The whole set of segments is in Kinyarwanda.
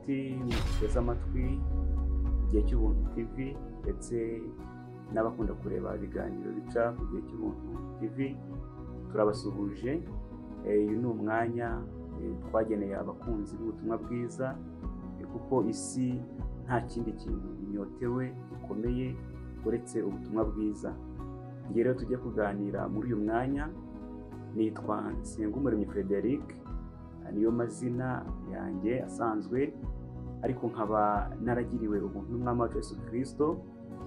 inshuti muteze amatwi igihe cy'ubuntu TV ndetse n'abakunda kureba ibiganiro bica ku gihe cy'ubuntu TV, turabasuhuje. Uyu ni umwanya twageneye abakunzi b'ubutumwa bwiza, kuko isi nta kindi kintu inyotewe gikomeye uretse ubutumwa bwiza. Ngiye rero tujye kuganira muri uyu mwanya. Nitwa Nsengumuremyi Frederic, niyo mazina yanjye asanzwe, ariko nkaba naragiriwe ubuntu n'Umwami wacu Yesu Kristo,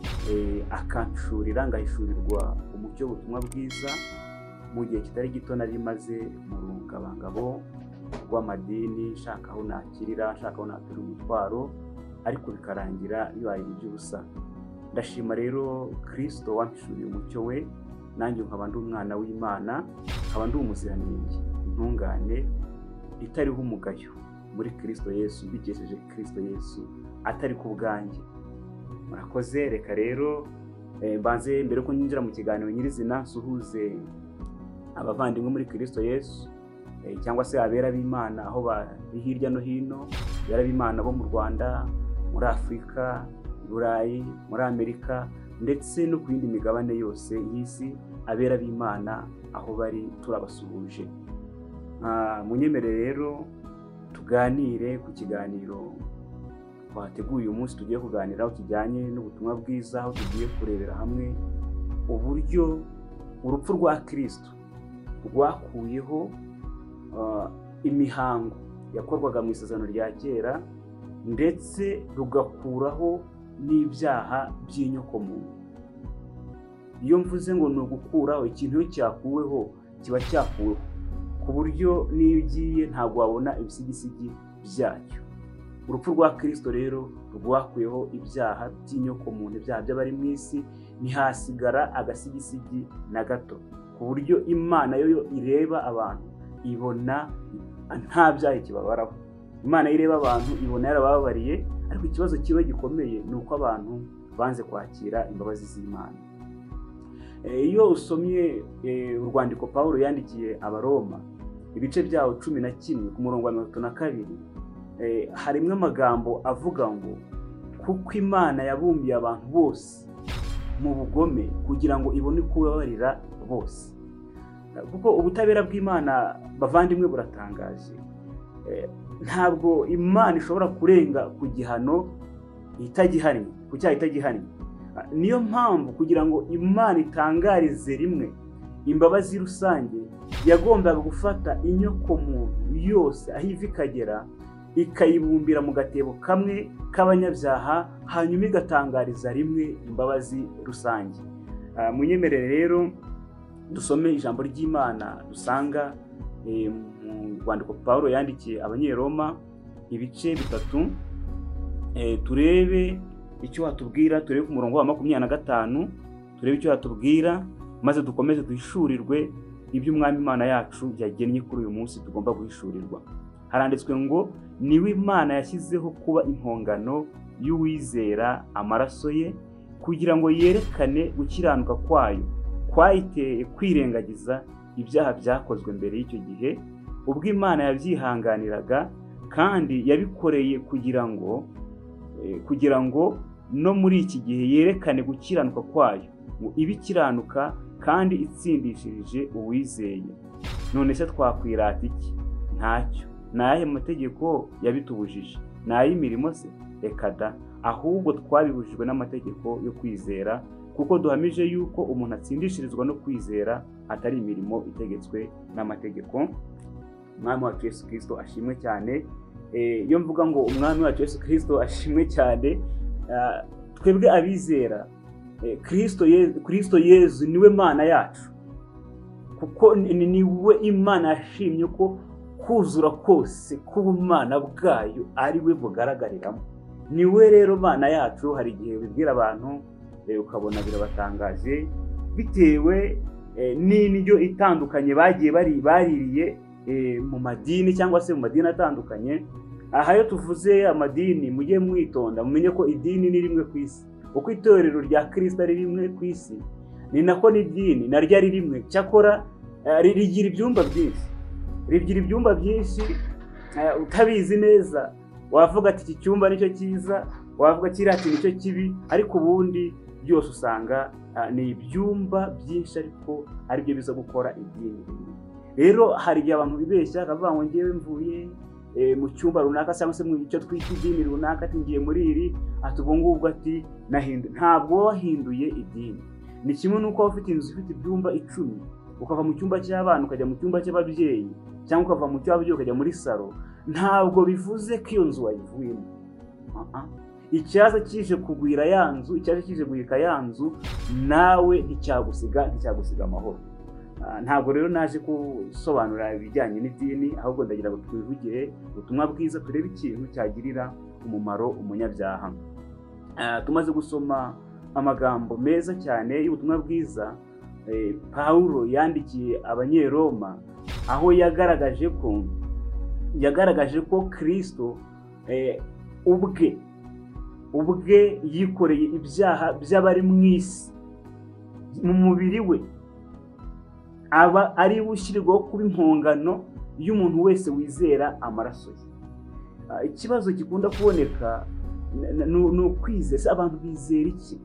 akanshurira ngahishurirwa umucyo w'ubutumwa bwiza mu gihe kitari gito nari maze mu rungabangabo rw'amadini, nshaka aho nakirira, nshaka aho natura umutwaro, ariko bikarangira bibaye iby'ubusa. Ndashima rero Kristo wampishuriye umucyo we, nanjye nkaba ndi umwana w'Imana, nkaba ndi umuziranenge, intungane itariho umugayo muri Kristo Yesu, mbikesheje Kristo Yesu, atari ku bwanjye. Murakoze. Reka rero mbanze mbere ko ninjira mu kiganiro nyirizina nsuhuze abavandimwe muri Kristo Yesu, cyangwa se abera b'Imana aho bari hirya no hino, abera b'Imana bo mu Rwanda, muri Afurika, Burayi, muri Amerika, ndetse no ku yindi migabane yose y'isi. Abera b'Imana aho bari turabasuhuje. Munyemere rero tuganire ku kiganiro twateguye uyu munsi. Tugiye kuganiraho kijyanye n'ubutumwa bwiza, aho tugiye kurebera hamwe uburyo urupfu rwa Kristo rwakuyeho imihango yakorwaga mu isezerano rya kera, ndetse rugakuraho n'ibyaha by'inyokomuntu. Iyo mvuze ngo ni ugukuraho ikintu, iyo cyakuweho kiba cyakuweho ku buryo n'iyo ugiye ntabwo wabona ibisigisigi byacyo. Urupfu rwa Kristo rero rwakuyeho ibyaha by'inyokomuntu, ibyaha by'abari mu isi, ntihasigara agasigisigi na gato, ku buryo Imana yo ireba abantu ibona nta byaha kibabaraho. Imana ireba abantu ibona yarababariye, ariko ikibazo kiba gikomeye ni uko abantu banze kwakira imbabazi z'Imana. Iyo usomye urwandiko Pawulo yandikiye Abaroma, ibice byaho 11 ku murongo wa 32, harimo amagambo avuga ngo kuko Imana yabumbiye abantu bose mu bugome kugira ngo ibone kubabarira bose. Kuko ubutabera bw'Imana bavandimwe buratangaje. Ntabwo Imana ishobora kurenga ku gihano itagihannye, ku cyaha itagihannye. Niyo mpamvu kugira ngo Imana itangarize rimwe imbabazi rusange, yagombaga gufata inyokomuntu yose aho iva ikagera, ikayibumbira mu gatebo kamwe k'abanyabyaha, hanyuma igatangariza rimwe imbabazi rusange. Munyemerere rero dusome ijambo ry'Imana dusanga mu rwandiko Pawulo yandikiye Abanyeroma, ibice 3, turebe icyo hatubwira. Turebe ku murongo wa 25, turebe icyo hatubwira, maze dukomeze duhishurirwe ibyo Umwami Imana yacu yagennye kuri uyu munsi tugomba guhishurirwa. Haranditswe ngo niwe Imana yashyizeho kuba impongano y'uwizera amaraso ye, kugira ngo yerekane gukiranuka kwayo kwayiteye kwirengagiza ibyaha byakozwe mbere y'icyo gihe, ubwo Imana yabyihanganiraga, kandi yabikoreye kugira ngo no muri iki gihe yerekane gukiranuka kwayo, ngo ibikiranuka kandi itsindishirije uwizeye. None se twakwirata iki? Ntacyo. Ni ayahe mategeko yabitubujije? Ni ay'imirimo se? Reka da, ahubwo twabibujijwe n'amategeko yo kwizera, kuko duhamije yuko umuntu atsindishirizwa no kwizera, atari imirimo itegetswe n'amategeko. Umwami wacu Yesu Kristo ashimwe cyane. Iyo mvuga ngo Umwami wacu Yesu Kristo ashimwe cyane, twebwe abizera Kristo Yesu niwe Mana yacu, kuko niwe Imana yashimye ko kuzura kose k'ubumana bwayo ari we bugaragariramo. Niwe rero Mana yacu. Hari igihe bibwira abantu ukabona birabatangaje, bitewe n'indyo itandukanye bagiye baririye mu madini, cyangwa se mu madini atandukanye. Aha yo tuvuze amadini, mujye mwitonda, mumenye ko idini ni rimwe ku isi. Uko itorero rya Kristo ari rimwe ku isi, ni nako n'idini naryo ari rimwe. Cyakora rigira ibyumba byinshi, utabizi neza wavuga ati iki cyumba nicyo cyiza, wavuga kiriya ati nicyo kibi, ariko ubundi byose usanga ni ibyumba byinshi ariko ari byo biza gukora idini. Rero hari igihe abantu bibeshya akavuga ngo ngewe mvuye mu cyumba runaka cyangwa se mu cyo twita idini runaka, ati ngiye muri iri, ati ubwo ngubwo ati nahinduye. Ntabwo wahinduye idini. Ni kimwe n'uko waba ufite inzu ifite ibyumba 10, ukava mu cyumba cy'abana ukajya mu cyumba cy'ababyeyi, cyangwa ukava mu cy'ababyeyi ukajya muri salo, ntabwo bivuze ko iyo nzu wayivuyemo. Icyaza kije kugwira ya nzu, icyaje kije guhika ya nzu, nawe nticyagusiga amahoro. Ntabwo rero naje gusobanura ibijyanye n'idini, ahubwo ndagira ngo twivugire ubutumwa bwiza, turebe ikintu cyagirira umumaro umunyabyaha. Tumaze gusoma amagambo meza cyane y'ubutumwa bwiza Pawulo yandikiye Abanyeroma, aho yagaragaje ko Kristo ubwe yikoreye ibyaha by'abari mu isi mu mubiri we, aba ari ushyirwaho kuba impongano y'umuntu wese wizera amaraso ye. Ikibazo gikunda kuboneka ni ukwizera. Abantu bizera iki?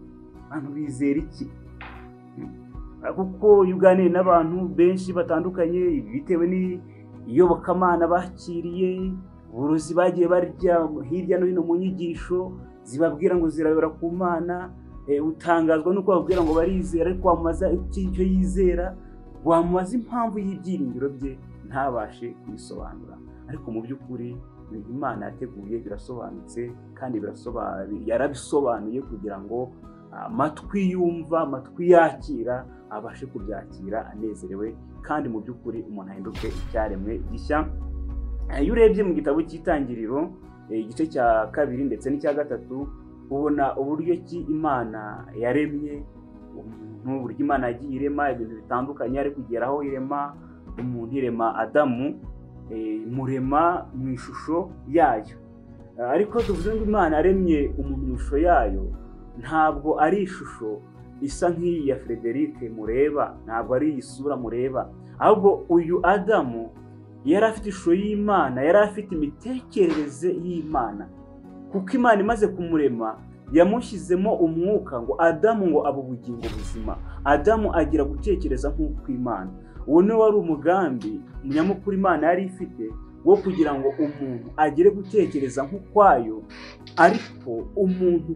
Kuko iyo uganiye n'abantu benshi batandukanye, bitewe n'iyobokamana bakiriye, uburozi bagiye barya hirya no hino mu nyigisho zibabwira ngo zirayobora ku Mana, utangazwa nuko babwira ngo barizera, ariko wamubaza icyo yizera, wamubaza impamvu y'ibyiringiro bye, ntabashe kwisobanura. Ariko mu by'ukuri Imana yateguye birasobanutse, kandi yarabisobanuye kugira ngo amatwi yumva, amatwi yakira abashe kubyakira anezerewe, kandi mu by'ukuri umuntu ahinduke icyaremwe gishya. Iyo urebye mu gitabo cy'Itangiriro igice cya 2 ndetse n'icya 3, ubona uburyo ki Imana yaremye umuntu, uburyo Imana yagiye irema ibintu bitandukanye, ari kugeraho irema umuntu, irema Adamu, murema mu ishusho yayo. Ariko tuvuze ngo Imana yaremye umuntu mu ishusho yayo, ntabwo ari ishusho isa nk'iyi ya Frederic mureba, ntabwo ari isura mureba, ahubwo uyu Adamu yari afite ishusho y'Imana, yari afite imitekerereze y'Imana, kuko Imana imaze kumurema yamushyizemo umwuka ngo Adamu ngo abe ubugingo buzima. Adamu agira gutekereza nk'uko Imana. Uwo ni wari umugambi nyamukuru Imana yari ifite, wo kugira ngo umuntu agere gutekereza nk'ukwayo, ariko umuntu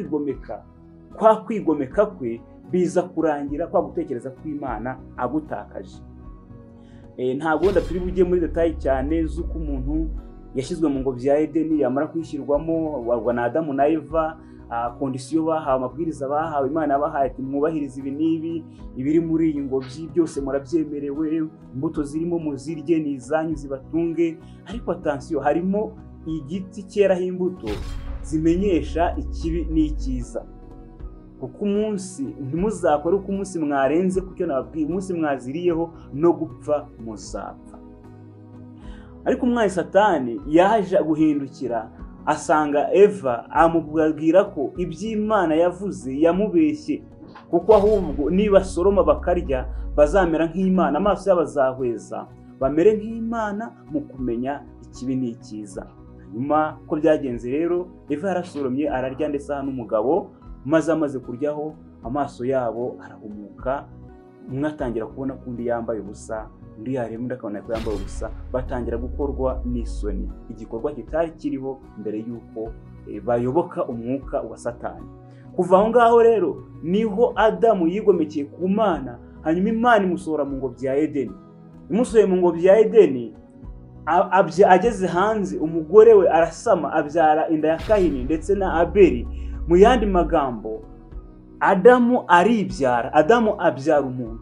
kwa kwigomeka kwe biza kurangira kwa gutekereza kw'Imana agutakaje. Ntabwo turi bujye muri detail cyane z'uko umuntu yashyizwe mu ngobyi ya Edeni, yamara kwishyirwamo wagwa na Adamu na Eva, kondisiyo bahawe, amabwiriza bahawe, Imana yabahaye ati mwubahirize ibi n'ibi, ibiri muri iyi ngobyi byose murabyemerewe, imbuto zirimo muzirye, ni izanyu zibatunge. Ariko attention, harimo igiti cyeraho imbuto zimenyesha ikibi n'icyiza, kuko umunsi ntimuzakore uko umunsi mwarenze kucyo nababwiye, umunsi mwaziriyeho no gupfa muzapfa. Ariko umwanzi Satani yaje guhindukira, asanga Eva, amubwira ko iby'Imana yavuze yamubeshye, kuko ahubwo niba soroma bakarya bazamera nk'Imana, amaso yabo azahweza, bamere nk'Imana mu kumenya ikibi n'icyiza. Nyuma ko byagenze rero, Eva yarasoromye ararya, ndetse aha n'umugabo, maze amaze kuryaho amaso yabo arahumuka, umwe atangira kubona ko undi yambaye ubusa, undi yareba undi akabona ko yambaye ubusa, batangira gukorwa n'isoni, igikorwa kitari kiriho mbere y'uko bayoboka umwuka wa Satani. Kuva aho ngaho rero niho Adamu yigomekeye ku Mana, hanyuma Imana imusohora mu ngobyi ya Edeni. Imusohoye mu ngobyi ya Edeni, ageze hanze, umugore we arasama, abyara inda ya Kayini ndetse na Abeli. Mu yandi magambo, Adamu abyara umuntu,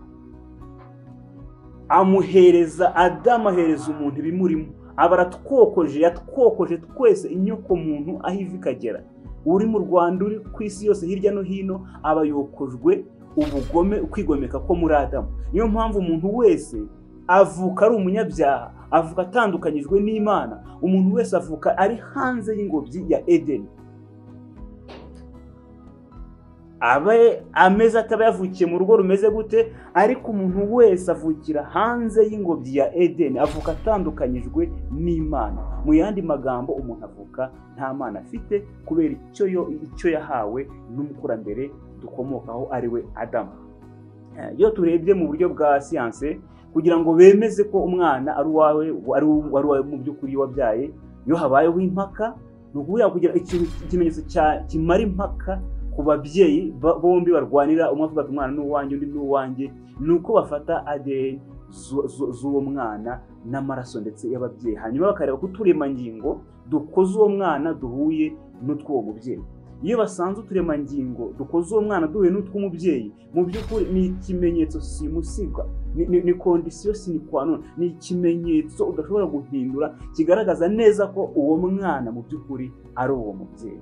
Adamu ahereza umuntu ibimurimo, aba yatwokoje twese inyoko muntu aho iva ikagera. Uri mu Rwanda, uri ku isi yose hirya no hino, aba yokojwe ubugome, ukwigomeka ko muri Adamu. Niyo mpamvu umuntu wese avuka ari umunyabyaha, avuka atandukanyijwe n'Imana. Umuntu wese avuka ari hanze y'ingobyi ya Edeni. abe ameze ataba yavukiye mu rugo rumeze gute, ariko umuntu wese avukira hanze y'ingobyi ya Edeni, avuka atandukanyijwe n'Imana. Mu yandi magambo, umuntu avuka nta Mana afite kubera icyo yahawe n'umukurambere dukomokaho ari we Adamu. Iyo turebye mu buryo bwa siyanse, kugira ngo bemeze ko umwana ari uwawe mu by'ukuri wabyaye, iyo habayeho impaka, ni ukuvuga kugira ikimenyetso kimara impaka ku babyeyi bombi barwanira, umwe avuga ati umwana ni uwanjye undi ni uwanjye, ni uko bafata ADN z'uwo mwana n'amaraso ndetse y'ababyeyi, hanyuma bakareba ko uturemangingo dukoze uwo mwana duhuye n'utw'uwo mubyeyi. Iyo basanze uturemangingo dukoze uwo mwana duhuye n'utw'umubyeyi, mu by'ukuri ni ikimenyetso simusigwa, ni kondisiyo sine qua non, ni ikimenyetso udashobora guhindura, kigaragaza neza ko uwo mwana mu by'ukuri ari uwo mubyeyi.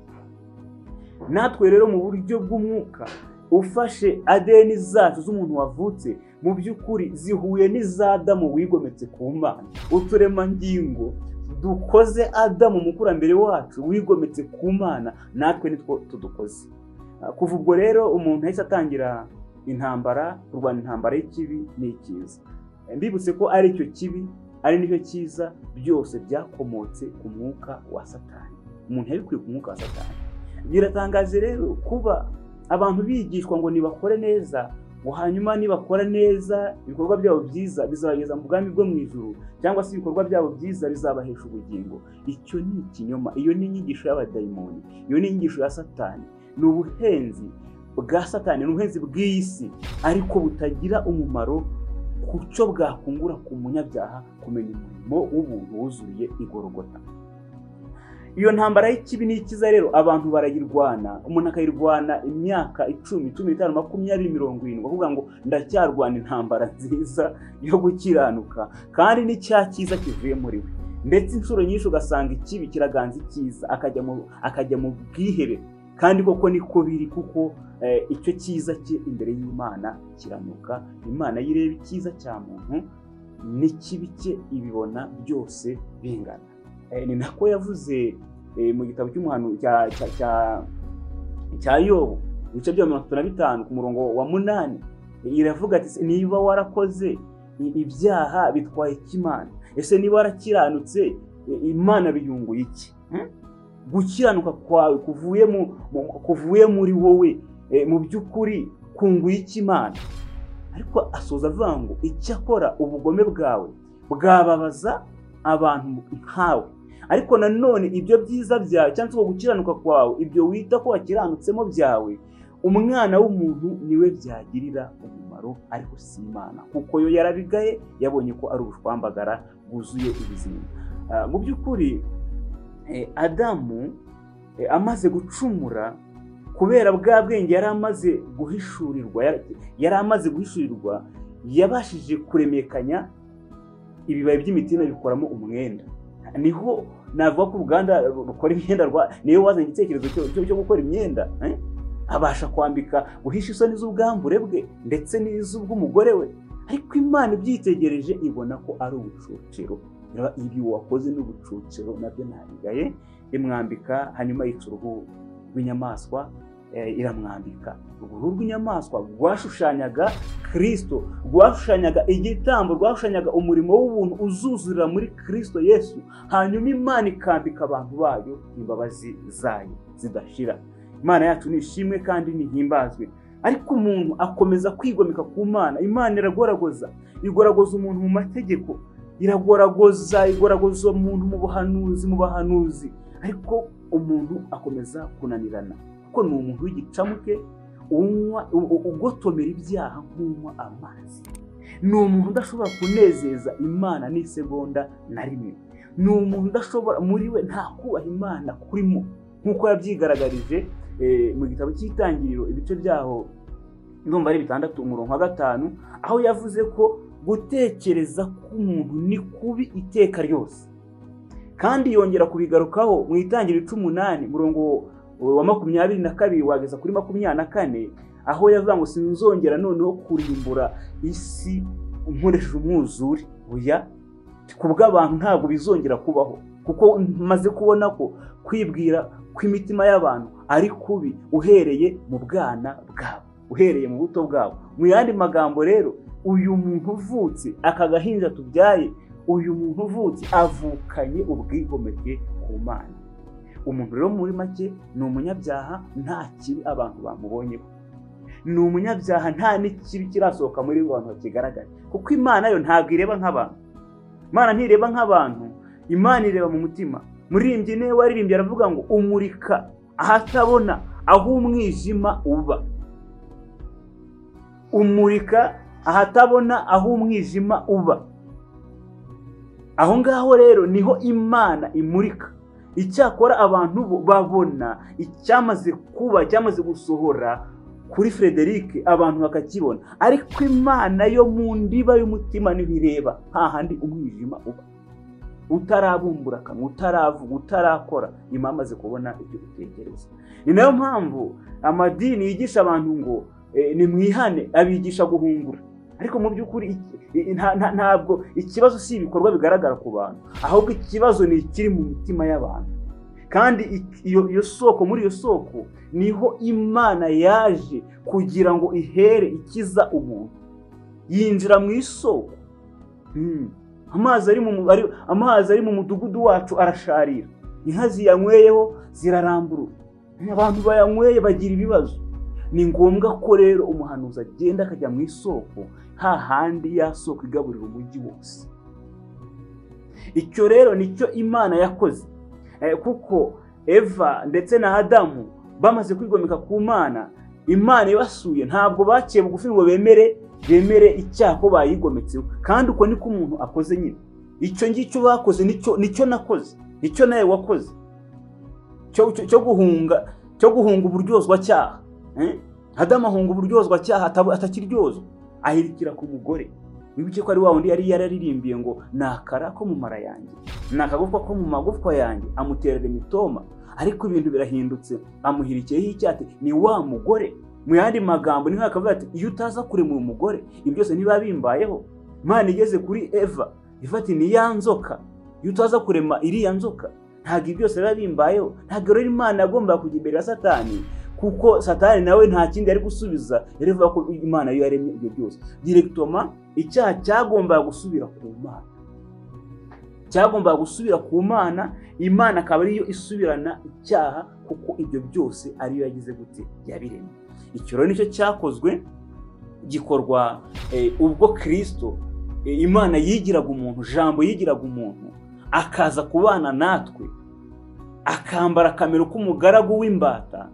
Natwe rero mu buryo bw'umwuka, ufashe ADN zacu z'umuntu wavutse, mu by'ukuri zihuye n'iza Adamu wigometse ku Mana. Uturemangingo dukoze Adamu umukurambere wacu wigometse ku Mana, natwe nitwo tudukoze. Kuva ubwo rero umuntu yahise atangira intambara, kurwana intambara y'ikibi n'icyiza. Mbibutse ko ari icyo kibi ari nicyo cyiza, byose byakomotse ku mwuka wa Satani. Umuntu yabikuye ku mwuka wa Satani. Biratangaje rero kuba abantu bigishwa ngo nibakore neza, ngo hanyuma nibakora neza ibikorwa byabo byiza bizabageza mu bwami bwo mu ijuru, cyangwa se ibikorwa byabo byiza bizabahesha ubugingo. Icyo ni ikinyoma. Iyo ni inyigisho y'abadayimoni, iyo ni inyigisho ya Satani. Ni ubuhenzi bwa Satani, ni ubuhenzi bw'iyi si, ariko butagira umumaro ku cyo bwakungura ku munyabyaha kumenya umurimo w'ubuntu wuzuriye i Golgotha. Iyo ntambara y'ikibi n'ikiza rero abantu barayirwana, umuntu akayirwana imyaka 10, 15, 20, 70, bavuga ngo ndacyarwana intambara nziza yo gukiranuka, kandi n'icya cyiza kivuye muri we. Ndetse inshuro nyinshi ugasanga ikibi kiraganza icyiza, akajya mu bwihere, kandi koko niko biri, kuko icyo cyiza cye imbere y'Imana kiranuka. Imana yireba icyiza cya muntu n'ikibi cye ibibona byose bingana. Ni nako yavuze mu gitabo cy'umuhanuzi cya Yobu, ibice bya 35 ku murongo wa 8, iravuga ati niba warakoze ibyaha bitwaye ikimana, ese niba warakiranutse Imana biyunguye iki? Gukiranuka kwawe kuvuye muri wowe, mu by'ukuri kunguye ikimana. Ariko asoza avuga ngo icyakora ubugome bwawe bwababaza abantu nkawe, ariko nanone ibyo byiza byawe cyangwa se gukiranuka kwawe, ibyo wita ko wakiranutsemo byawe, umwana w'umuntu niwe byagirira umumaro, ariko si Imana, kuko yo yarabigaye, yabonye ko ari ubushwambagara bwuzuye ibizima. Mu by'ukuri Adamu amaze gucumura, kubera bwa bwenge yari amaze guhishurirwa, yabashije kuremekanya ibibabi by'imitima bikoramo umwenda. Niho navuga ko uruganda rukora imyenda niyo wazanye igitekerezo cyo gukora imyenda, abasha kwambika guhisha isoni z'ubwambure bwe ndetse n'iz'ubw'umugore we. Ariko Imana ibyitegereje ibona ko ari ubucuciro. Ibi wakoze n'ubucuciro nabyo ntabigaye, imwambika, hanyuma yica uruhu rw'inyamaswa, iramwambika. Uruhu rw'inyamaswa rwashushanyaga Kristo, rwashushanyaga igitambo, rwashushanyaga umurimo w'ubuntu uzuzurira muri Kristo Yesu. Hanyuma Imana ikambika abantu bayo imbabazi zayo zidashira. Imana yacu ni ishimwe kandi nihimbazwe. Ariko umuntu akomeza kwigomeka ku Mana. Imana iragoragoza umuntu mu mategeko, iragoragoza umuntu mu bahanuzi, ariko umuntu akomeza kunanirana, kuko ni umuntu w'igicamuke ugotomera ibyaha nk'unywa amazi. Ni umuntu udashobora kunezeza Imana n'isegonda na rimwe. Ni umuntu udashobora, muri we nta kubaha Imana kurimo, nk'uko yabyigaragaje mu gitabo cy'Itangiriro ibice byaho ndumva ari 6 umurongo wa 5, aho yavuze ko gutekereza k'umuntu ni kubi iteka ryose. Kandi yongera kubigarukaho mu Itangiriro 18 umurongo wa 22 wageza kuri 24, aho yavuga ngo sinzongera noneho kurimbura isi nkoresheje umwuzure. Oya, kubw'abantu ntabwo bizongera kubaho. kuko maze kubona ko kwibwira kw'imitima y'abantu ari kubi uhereye mu bwana bwabo, uhereye mu buto bwabo. Mu yandi magambo rero, uyu muntu uvutse aka gahinja tubyaye, uyu muntu uvutse avukanye ubwigomeke ku Mana. Umuntu rero muri make ni umunyabyaha, nta kibi abantu bamubonyeho, ni umunyabyaha, nta n'ikibi kirasohoka muri bo abantu bakigaragara, kuko Imana yo ntabwo ireba nk'abantu. Imana ntireba nk'abantu, Imana ireba mu mutima. Muririmbyi niwe waririmbye aravuga ngo umurika ahatabona aho umwijima uba, umurika ahatabona aho umwijima uba. Aho ngaho rero niho Imana imurika. Icyakora abantu bo babona icyamaze kuba, cyamaze gusohora kuri Frederic, abantu bakakibona, ariko Imana yo mu ndiba y'umutima niho ireba hahandi umwijima uba, utarabumbura akanwa, utaravuga, utarakora, Imana amaze kubona ibyo utekereza. Ni nayo mpamvu amadini yigisha abantu ngo ni mwihane, abigisha guhungura. Ariko mu by'ukuri ntabwo ikibazo si ibikorwa bigaragara ku bantu, ahubwo ikibazo ni ikiri mu mitima y'abantu. Kandi iyo soko, muri iyo soko niho Imana yaje kugira ngo ihere ikiza umuntu. Yinjira mu isoko. Amazi ari mu mudugudu wacu arasharira, inka ziyanyweyeho ziraramburura, abantu bayanyweye bagira ibibazo. Ni ngombwa ko rero umuhanuzi agenda akajya mu isoko, hahandi ya soko igaburira umujyi wose. Icyo rero nicyo Imana yakoze, kuko Eva ndetse na Adamu bamaze kwigomeka ku Mana, Imana ibasuye ntabwo baciye bugufi ngo bemere icyaha ko bayigometseho. Kandi uko niko umuntu akoze nyine. Icyo ngicyo bakoze nicyo nakoze, nicyo nawe wakoze, cyo guhunga uburyozwa cyaha. Adamu ahunga uburyozwa cyaha, atakiryozwa, ahirikira ku mugore. Wibuke ko ari wa wundi yari yararirimbiye ngo nakara ko mu mara yanjye, nakagufwa ko mu magufwa yanjye, amuterera imitoma. Ariko ibintu birahindutse, amuhirikiyeho icyate, ni wa mugore. Mu yandi magambo ni nk'akavuga ati, iyo utaza kurema uyu mugore ibyo byose niba bimbayeho. Imana igeze kuri Eva ifati ni ya nzoka, iyo utaza kurema iriya nzoka ntabwo ibyo byose biba bimbayeho. Ntabwo rero Imana yagomba kujya imbere ya Satani, kuko Satani nawe nta kindi ari gusubiza, yarevuga ko Imana yo yaremye ibyo byose. Directement icyaha cyagomba gusubira ku Mana, cyagomba gusubira ku Mana. Imana akaba ariyo isubirana icyaha, kuko ibyo byose ariyo yagize gute, yabiremye. Icyo rero nicyo cyakozwe, gikorwa ubwo Kristo, Imana yigiraga umuntu, jambo yigiraga umuntu, akaza kubana natwe, akambara kamero k'umugaragu w'imbata,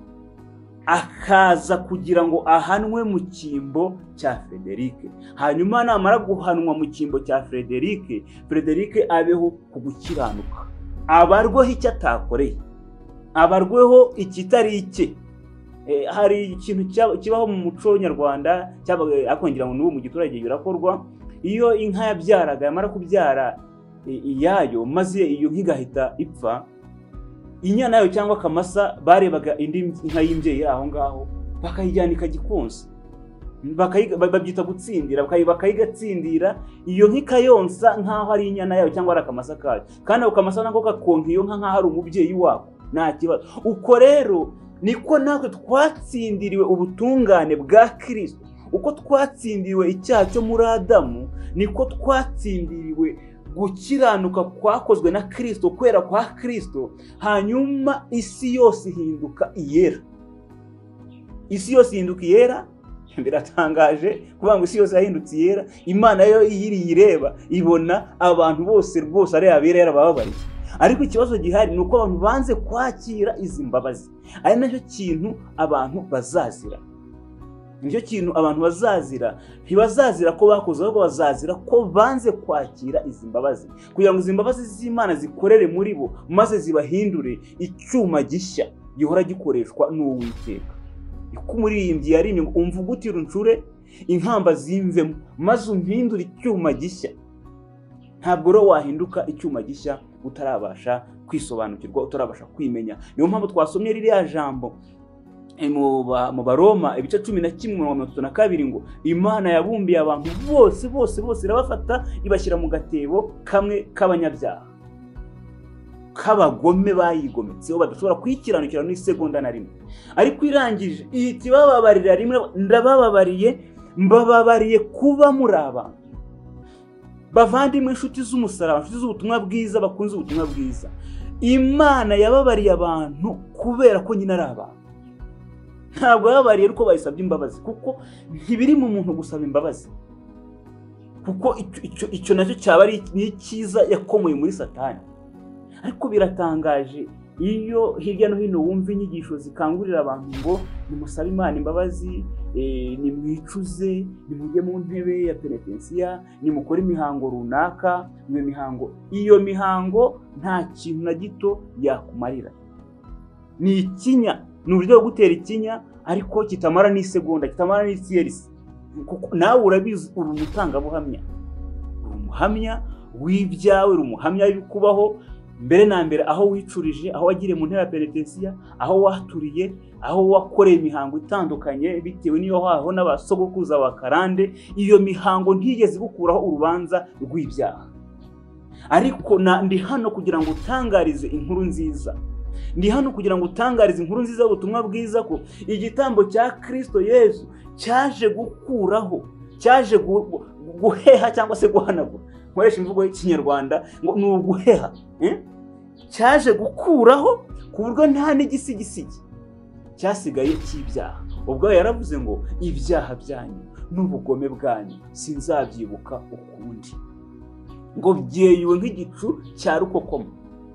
akaza kugira ngo ahanwe mu cyimbo cya Frederic. Hanyuma namara guhanwa mu cyimbo cya Frederic, Frederic abeho ku gukiranuka, abarweho icyo atakoreye, abarweho ikitari icye. Hari ikintu kibaho mu muco nyarwanda, akongera ngo n'ubu mu giturage birakorwa. Iyo inka yabyaraga, yamara kubyara iyayo, maze iyo nka igahita ipfa, inyana yayo cyangwa akamasa barebaga indi nka y'imbyeyi aho ngaho, bakayijyana ikagikonsa, babyita gutsindira, bakayigatsindira. Iyo nka ikayonsa nk'aho ari inyana yayo cyangwa ari akamasa kayo, kandi ako kamasa nako kakonka iyo nka nk'aho ari umubyeyi wako, nta kibazo. Uko rero niko natwe twatsindiriwe ubutungane bwa Kristo. Uko twatsindiriwe icyaha cyo muri Adamu, niko twatsindiriwe gukiranuka kwakozwe na Kristo, kwera kwa Kristo. Hanyuma isi yose ihinduka iyera. Isi yose ihinduka iyera. Biratangaje kuvuga ngo isi yose yahindutse iyera. Imana yo iyiri ireba, ibona abantu bose rwose ari abera bababariye. Ariko ikibazo gihari ni uko abantu banze kwakira izi mbabazi. Ari nacyo kintu abantu bazazira. Nicyo kintu abantu bazazira. Ntibazazira ko bakoze, ahubwo bazazira ko banze kwakira izi mbabazi, kugira ngo izi mbabazi z'Imana zikorere muri bo, maze zibahindure icyuma gishya gihora gikoreshwa n'Uwiteka. Iko umuririmbyi yarimye ngo umvugutire uncure, inkamba zimvemo, maze umpindure icyuma gishya. Ntabwo rero wahinduka icyuma gishya utarabasha kwisobanukirwa, utarabasha kwimenya. Niyo mpamvu twasomye ririya jambo mu Baroma ibice 11:32 ngo Imana yabumbiye abantu bose irabafata ibashyira mu gatebo kamwe k'abanyabyaha. k'abagome bayigometseho badashobora kuyikiranukira n'isegonda na rimwe, ariko irangije ihita ibababarira rimwe, mbababariye kuba muri abantu. Bavandimwe, inshuti z'umusaraba, inshuti z'ubutumwa bwiza, bakunze ubutumwa bwiza, Imana yababariye abantu kubera ko nyine ari abantu. Ntabwo yababariye uko bayisabye imbabazi, kuko ntibiri mu muntu gusaba imbabazi, kuko icyo nacyo cyaba ari icyiza yakomoye muri Satani. Ariko biratangaje iyo hirya no hino wumva inyigisho zikangurira abantu ngo nimusabe Imana imbabazi, nimwicuze, nimujye mu ntebe ya penetensiya, nimukore imihango runaka. Iyo mihango nta kintu na gito yakumarira. Ni ikinya, ni uburyo bwo gutera ikinya, ariko kitamara n'isegonda, kitamara n'isiyerisi. Nawe urabizi, uri umutangabuhamya, uri umuhamya w'ibyawe, uri umuhamya w'ibikubaho mbere na mbere, aho wicurije, aho wagiriye mu ntebe ya penetensiya, aho waturiye, aho wakoreye imihango itandukanye bitewe n'iyo haho n'abasogokuza wa karande. Iyo mihango ntigeze gukuraho urubanza rw'ibyaha. Ariko ndi hano kugira ngo utangarize inkuru nziza, ndi hano kugira ngo utangarize inkuru nziza y'ubutumwa bwiza, ko igitambo cya Kristo Yesu cyaje gukuraho, cyaje guheha cyangwa se guhanagura. Nkoresha imvugo y'Ikinyarwanda ngo ni uguheha. Cyaje gukuraho ku buryo nta n'igisigisigi cyasigaye cy'ibyaha. Ubwo yaravuze ngo ibyaha byanyu n'ubugome bwanyu sinzabyibuka ukundi, ngo byeyuwe nk'igicu cya rukokoma.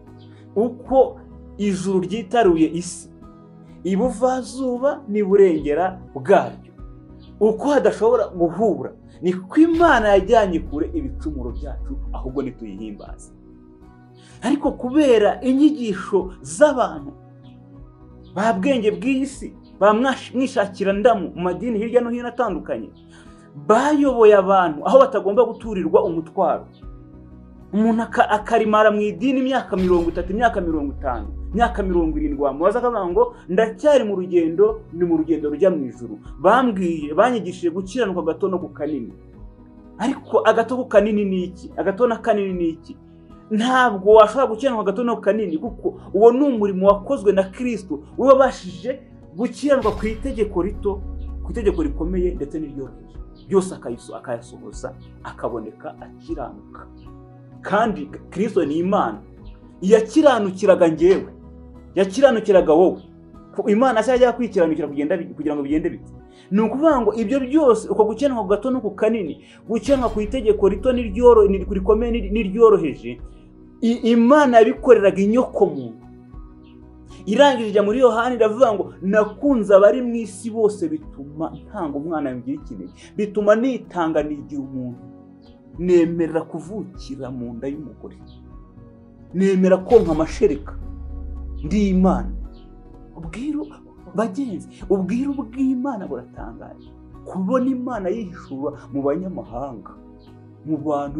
Uko ijuru ryitaruye isi, ibuvazuba n'iburengera bwaryo, uko hadashobora guhura, niko Imana yajyanye kure ibicumuro byacu, ahubwo nituyihimbaze. Ariko kubera inyigisho z'abantu babwenge bw'isi, bamwishakira ndamu mu madini hirya no hino atandukanye, bayoboye abantu aho batagomba guturirwa umutwaro. Umuntu akarimara mu idini imyaka 30, imyaka 50, imyaka 70, wamubaza akavuga ngo ndacyari mu rugendo, ni mu rugendo rujya mu ijuru. Banyigishije gukiranuka gato no ku kanini. Ariko agato ku kanini ni iki? Agato na kanini ni iki? Ntabwo washobora gukiranuka gato no ku kanini, kuko uwo ni umurimo wakozwe na Kristo. We wabashije gukiranuka ku itegeko rito, ku itegeko rikomeye ndetse n'iryoroheje, byose akayasohoza, akaboneka akiranuka. Kandi Kristo ni Imana, yakiranukiraga njyewe, yakiranukiraga wowe. Imana cyajya kwikiranukira kugira ngo bigende bite. Ni ukuvuga ngo ibyo byose, uko gukiranuka gato no ku kanini, gukiranuka ku itegeko rito rikomeye n'iryoroheje, Imana yabikoreraga inyoko muntu. Irangije ijya muri Yohana iravuga ngo nakunze abari mu isi bose, bituma ntanga umwana ngira ikinege, bituma nitanga nigira umuntu, nemera kuvukira mu nda y'umugore, nemera konka amashereka, ndi Imana. Ubwiru bagenzi, ubwiru bw'Imana buratangaje. Kubona Imana yihishura mu banyamahanga, mu bantu,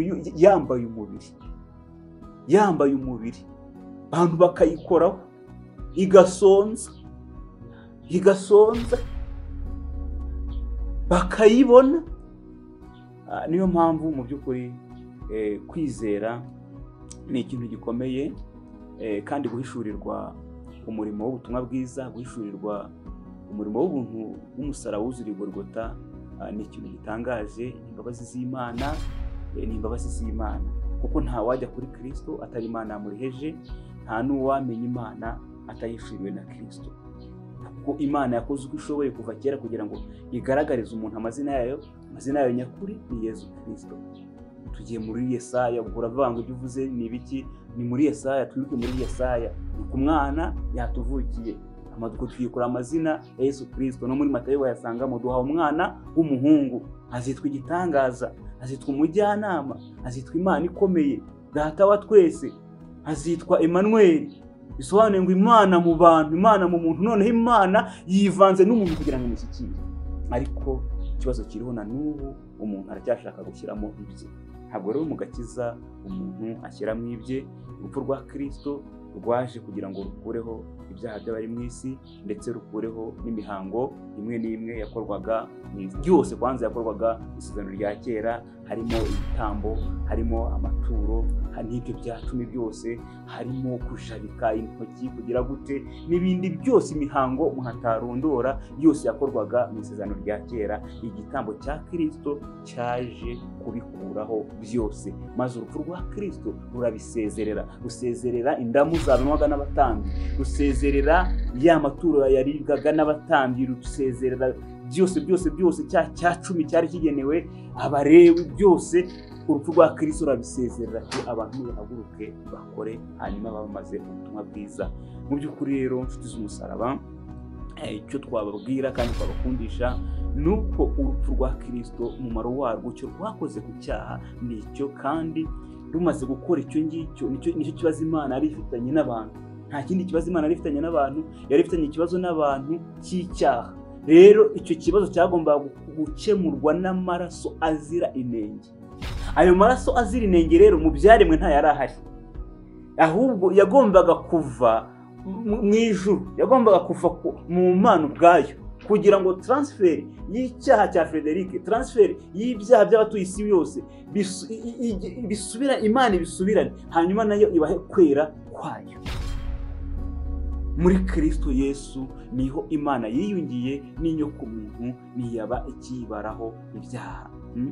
yambaye umubiri, abantu bakayikoraho, igasonza, bakayibona. Niyo mpamvu mu by'ukuri kwizera ni ikintu gikomeye, kandi guhishurirwa umurimo w'ubutumwa bwiza, guhishurirwa umurimo w'ubuntu w'umusaraba wuzuriye Golgotha, ni ikintu gitangaje. Imbabazi z'Imana, ni imbabazi z'Imana, kuko nta wajya kuri Kristo atari Imana yamuriheje, nta n'uwamenya Imana atayishuriwe na Kristo. Kuko Imana yakoze uko ishoboye kuva kera kugira ngo igaragarize umuntu amazina yayo nyakuri ni Yesu Kristo. Tugiye muri Yesaya, ubwo uravuga ngo ibyo uvuze ni ibiki? Ni muri Yesaya, twibuke muri Yesaya, ku mwana yatuvukiye, amaduko twikora amazina ya Yesu Kristo. No muri Matayo wayasangamo, duhawe umwana w'umuhungu, azitwa igitangaza, azitwa umujyanama, azitwa Imana ikomeye, Data wa twese, azitwa Emmanuel. Bisobanuye ngo Imana mu bantu, Imana mu muntu. Noneho Imana yivanze n'umuntu kugira ngo imushyikire. Ariko ikibazo kiriho na n'ubu, umuntu aracyashaka gushyiramo ibye. Ntabwo rero mu gakiza umuntu ashyiramo ibye. Urupfu rwa Kristo rwaje kugira ngo rukureho ibyaha by'abari mu isi, ndetse rukureho n'imihango imwe n'imwe yakorwaga mu isi. Byose kwanza yakorwaga mu isezerano rya kera, harimo ibitambo, harimo amaturo, n'ibyo bya cumi byose harimo kujarika intoki, kugira gute n'ibindi byose, imihango umuntu atarondora yose yakorwaga mu isezerano rya kera. Igitambo cya Kristo cyaje kubikuraho byose, maze urupfu rwa Kristo rurabisezerera, rusezerera indamu zabanywaga n'abatambyi, rusezerera ya maturo yaribwaga n'abatambyi, rusezerera byose cya cumi cyari kigenewe Abalewi byose. Urupfu rwa Kristo rurabisezerera ati abantu bahaguruke bakore, hanyuma bamaze ubutumwa bwiza. Mu by'ukuri rero inshuti z'umusaraba, icyo twababwira kandi twabakundisha ni uko urupfu rwa Kristo umumaro warwo icyo rwakoze ku cyaha nicyo, kandi rumaze gukora icyo ngicyo nicyo kibazo Imana yari ifitanye n'abantu. Nta kindi kibazo Imana yari ifitanye n'abantu, yari ifitanye ikibazo n'abantu cy'icyaha. Rero icyo kibazo cyagombaga gukemurwa n'amaraso azira inenge. Ayo maraso azira inenge rero mu byaremwe nta yari ahari, ahubwo yagombaga kuva mu ijuru, yagombaga kuva mu Mana ubwayo, kugira ngo transfer y'icyaha cya Frederic, transfer y'ibyaha by'abatuye isi yose bisubira Imana ibisubirane, hanyuma nayo ibahe kwera kwayo. Muri Kristo Yesu niho Imana yiyungiye n'inyoko muntu, niyaba ikibaraho ibyaha.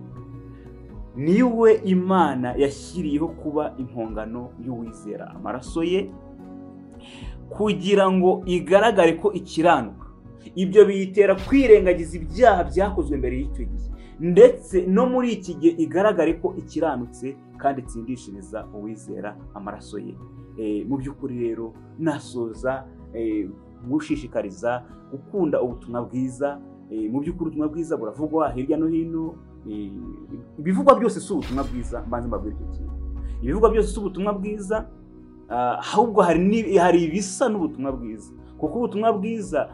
Niwe Imana yashyiriyeho kuba impongano y'uwizera amaraso ye, kugira ngo igaragare ko ikiranuka. Ibyo biyitera kwirengagiza ibyaha byakozwe mbere y'icyo gihe, ndetse no muri iki gihe igaragare ko ikiranutse kandi itsindishiriza uwizera amaraso ye. Mu by'ukuri rero nasoza gushishikariza gukunda ubutumwa bwiza. Mu by'ukuri ubutumwa bwiza buravugwa hirya no hino. Ibivugwa byose si ubutumwa bwiza, mbanze mbabwire icyo kintu. Ibivugwa byose si ubutumwa bwiza, ahubwo hari ibisa n'ubutumwa bwiza, kuko ubutumwa bwiza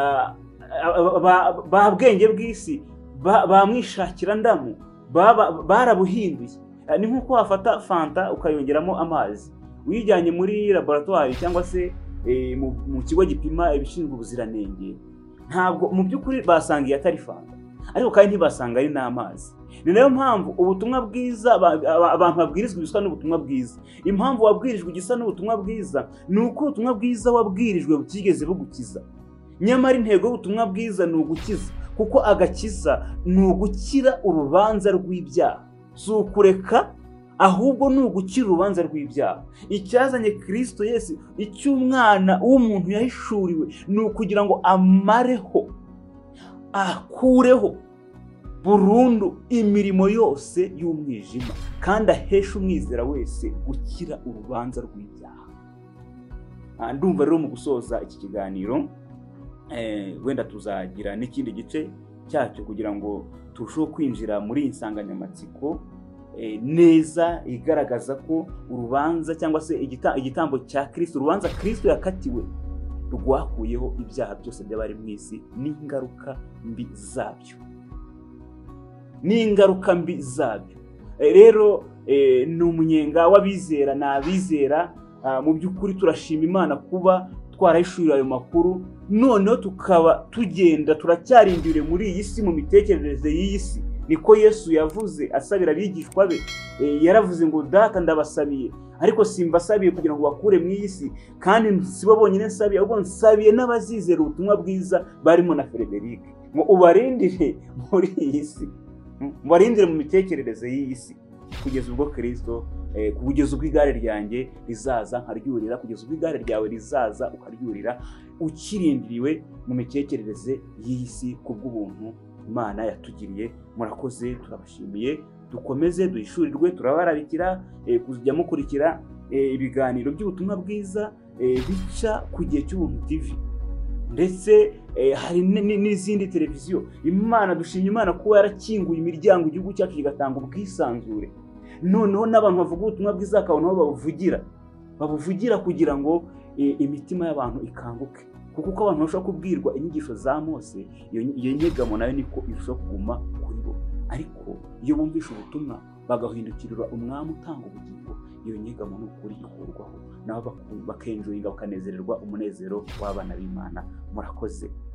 ba bwenge bw'isi bamwishakira ndamu barabuhinduye. Ni nk'uko wafata fanta ukayongeramo amazi, uyijyanye muri laboratoire cyangwa se mu kigo gipima ibishinzwe ubuziranenge, ntabwo mu by'ukuri basangiye atari fanta, ariko kandi ntibasanga ari n'amazi. Ni nayo mpamvu ubutumwa bwiza abantu babwirizwa ibisa n'ubutumwa bwiza. Impamvu wabwirijwe igisa n'ubutumwa bwiza ni uko ubutumwa bwiza wabwirijwe butigeze bugukiza. Nyamara intego y'ubutumwa bwiza ni ugukiza, kuko agakiza ni ugukira urubanza rw'ibyaha, si ukureka, ahubwo ni ugukira urubanza rw'ibyaha. Icyazanye Kristo Yesu, icy'umwana w'umuntu yahishuriwe, ni ukugira ngo amareho, akureho burundu imirimo yose y'umwijima, kandi ahesha umwizera wese gukira urubanza rw'ibyaha. Ndumva rero mu gusoza iki kiganiro, wenda tuzagira n'ikindi gice cyacyo kugira ngo turusheho kwinjira muri iyi nsanganyamatsiko neza, igaragaza ko urubanza cyangwa se igitambo cya Kristo, urubanza Kristo yakatiwe rwakuyeho ibyaha byose by'abari mu isi n'ingaruka mbi zabyo. Rero ni umunyenga w'abizera n'abizera. Mu by'ukuri turashima Imana kuba twarahishuriwe ayo makuru, noneho tukaba tugenda turacyarindiriye muri iyi si, mu mitekerereze y'iyi si. Niko Yesu yavuze asabira abigishwa be, yaravuze ngo Data ndabasabiye, ariko simbasabiye kugira ngo bakure mu iyi si, kandi si bo bonyine nsabiye, ahubwo nsabiye n'abazizera ubutumwa bwiza barimo na Frederic, ngo ubarindire muri iyi si, mubarindire mu mitekerereze y'iyi si, kugeza ubwo Kristo, kugeza ubwo igare ryanjye rizaza nkaryurira, kugeza ubwo igare ryawe rizaza ukaryurira, ukirindiriwe mu mitekerereze y'iyi si kubw'ubuntu Imana yatugiriye. Murakoze, turabashimiye. Dukomeze duhishurirwe, turabararikira kujya mukurikira ibiganiro by'ubutumwa bwiza bica ku Gihe cy'Ubuntu TV, ndetse hari n'izindi televiziyo. Imana, dushimye Imana kuba yarakinguye imiryango igihugu cyacu kigatanga ubwisanzure, noneho n'abantu bavuga ubutumwa bwiza bakabona aho babuvugira kugira ngo imitima y'abantu ikanguke, kuko uko abantu bashobora kubwirwa inyigisho za Mose, iyo nyegamo nayo niko irushaho kuguma kuri bo. Ariko iyo bumvisha ubutumwa bagahindukirira umwami utanga ubugingo, iyo nyegamo n'ukuri ikurwaho, nabo bakenjoyinga bakanezererwa umunezero w'abana b'Imana. Murakoze.